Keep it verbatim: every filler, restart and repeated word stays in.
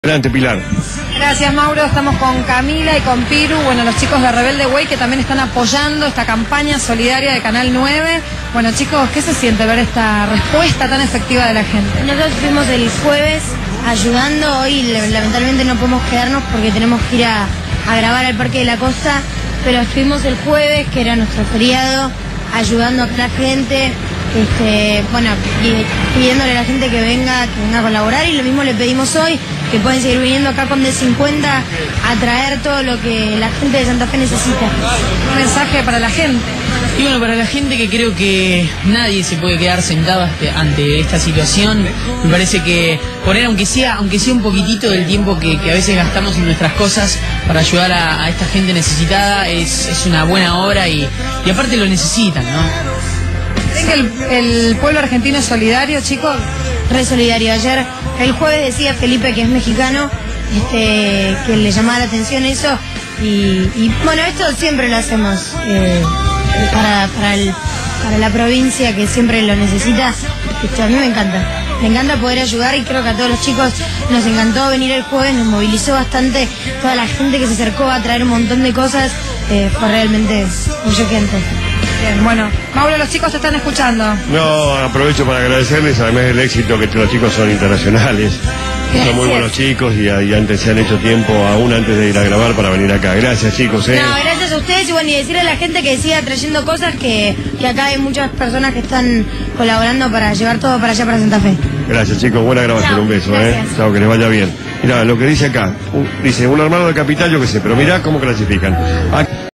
Adelante, Pilar. Gracias, Mauro. Estamos con Camila y con Piru, bueno, los chicos de Rebelde Way que también están apoyando esta campaña solidaria de Canal nueve. Bueno, chicos, ¿qué se siente ver esta respuesta tan efectiva de la gente? Nosotros fuimos el jueves ayudando, hoy lamentablemente no podemos quedarnos porque tenemos que ir a, a grabar al Parque de la Costa, pero estuvimos el jueves, que era nuestro feriado, ayudando a la gente, este, bueno, y pidiéndole a la gente que venga, que venga a colaborar, y lo mismo le pedimos hoy, que pueden seguir viniendo acá con D cincuenta a traer todo lo que la gente de Santa Fe necesita. Un mensaje para la gente. Y bueno, para la gente, que creo que nadie se puede quedar sentado ante esta situación. Me parece que poner, aunque sea aunque sea un poquitito del tiempo que, que a veces gastamos en nuestras cosas para ayudar a, a esta gente necesitada, es, es una buena obra y, y aparte lo necesitan, ¿no? ¿Creen que el, el pueblo argentino es solidario, chicos? Re solidario. Ayer, el jueves, decía Felipe, que es mexicano, este, que le llamaba la atención eso, y, y bueno, esto siempre lo hacemos eh, para, para, el, para la provincia que siempre lo necesita. Este, a mí me encanta, me encanta poder ayudar, y creo que a todos los chicos nos encantó venir el jueves, nos movilizó bastante, toda la gente que se acercó a traer un montón de cosas, eh, fue realmente muy choqueante. Bien, bueno, Mauro, los chicos te están escuchando. No, aprovecho para agradecerles, además del éxito, que los chicos son internacionales. Gracias. Son muy buenos chicos y, y antes se han hecho tiempo, aún antes de ir a grabar, para venir acá. Gracias, chicos. ¿eh? No, gracias a ustedes, y bueno, y decirle a la gente que siga trayendo cosas, que, que acá hay muchas personas que están colaborando para llevar todo para allá, para Santa Fe. Gracias, chicos. Buena grabación. Chao, un beso. gracias. ¿eh? Chao, que les vaya bien. Mirá, lo que dice acá. Un, dice, un armado de capital, yo qué sé, pero mirá cómo clasifican. Aquí